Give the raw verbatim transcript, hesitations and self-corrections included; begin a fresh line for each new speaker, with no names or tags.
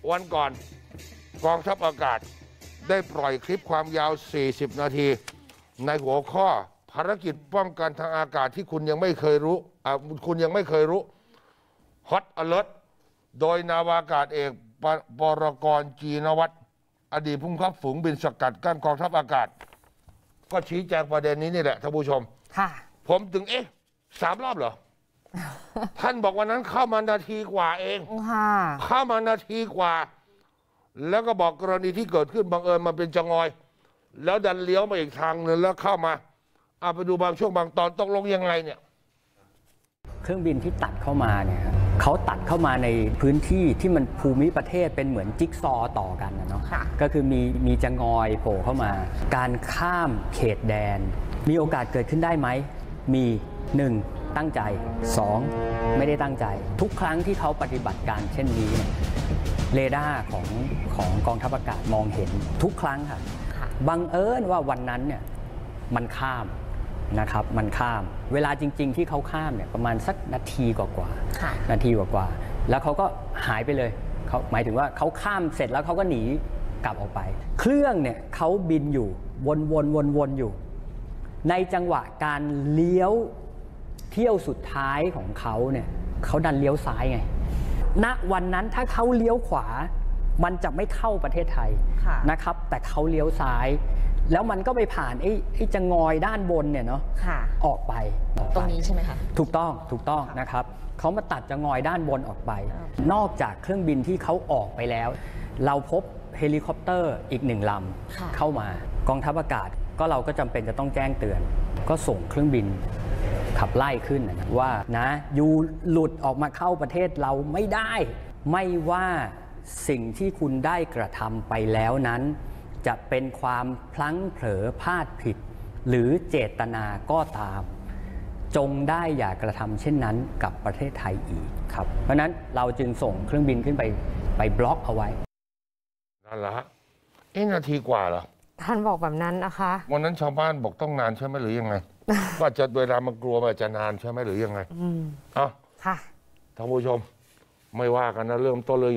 วันก่อนกองทัพอากาศได้ปล่อยคลิปความยาวสี่สิบนาทีในหัวข้อภารกิจป้องกันทางอากาศที่คุณยังไม่เคยรู้อ่าคุณยังไม่เคยรู้ Hot Alert โดยนาวากาศเอกปรกรจีนวัฒน์อดีตผู้บังคับฝูงบินสกัดกั้นกองทัพอากาศก็ชี้แจงประเด็นนี้นี่แหละท่านผู้ชมค่ะผมถึงเอ๊ะสามรอบเหรอ ท่านบอกวันนั้นเข้ามานาทีกว่าเองเข้ามานาทีกว่าแล้วก็บอกกรณีที่เกิดขึ้นบังเอิญมาเป็นจงอยแล้วดันเลี้ยวมาอีกทางนึงแล้วเข้ามาเอาไปดูบางช่วงบางตอนตกลงยังไงเนี่ย
เครื่องบินที่ตัดเข้ามาเนี่ยเขาตัดเข้ามาในพื้นที่ที่มันภูมิประเทศเป็นเหมือนจิ๊กซอต่อกันนะเนาะก็คือมีมีจงอยโผล่เข้ามาการข้ามเขตแดนมีโอกาสเกิดขึ้นได้ไหมมีหนึ่งตั้งใจสองไม่ได้ตั้งใจทุกครั้งที่เขาปฏิบัติการเช่นนี้เรดาร์ของของกองทัพอากาศมองเห็นทุกครั้งค่ะบังเอิญว่าวันนั้นเนี่ยมันข้ามนะครับมันข้ามเวลาจริงๆที่เขาข้ามเนี่ยประมาณสักนาทีกว่าๆนาทีกว่าๆแล้วเขาก็หายไปเลยเขาหมายถึงว่าเขาข้ามเสร็จแล้วเขาก็หนีกลับออกไปเครื่องเนี่ยเขาบินอยู่วนๆๆๆอยู่ในจังหวะการเลี้ยวเที่ยวสุดท้ายของเขาเนี่ยเขาดันเลี้ยวซ้ายไงณวันนั้นถ้าเขาเลี้ยวขวามันจะไม่เข้าประเทศไทยนะครับแต่เขาเลี้ยวซ้ายแล้วมันก็ไปผ่านไอ้ไอ้จะงอยด้านบนเนี่ยเนาะออกไป
ตรงนี้ใช่ไหมคะ
ถูกต้องถูกต้องนะครับเขามาตัดจะงอยด้านบนออกไปนอกจากเครื่องบินที่เขาออกไปแล้วเราพบเฮลิคอปเตอร์อีกหนึ่งลำเข้ามากองทัพอากาศก็เราก็จำเป็นจะต้องแจ้งเตือนก็ส่งเครื่องบินขับไล่ขึ้นนะว่านะยูหลุดออกมาเข้าประเทศเราไม่ได้ไม่ว่าสิ่งที่คุณได้กระทำไปแล้วนั้นจะเป็นความพลั้งเผลอพลาดผิดหรือเจตนาก็ตามจงได้อย่ากระทำเช่นนั้นกับประเทศไทยอีกครับเพราะนั้นเราจึงส่งเครื่องบินขึ้นไปไปบล็อกเอาไว้
นั่นแหละเอ๊ะนาทีกว่าเหรอ
ท่านบอกแบบนั้นนะคะ
วันนั้นชาวบ้านบอกต้องนานใช่ไหมหรือยังไง ว่าจะเวลามันกลัวมันจะนานใช่ไหมหรือยังไงอืมอ่ะค่ะท่านผู้ชมไม่ว่ากันนะเริ่มต้นเลย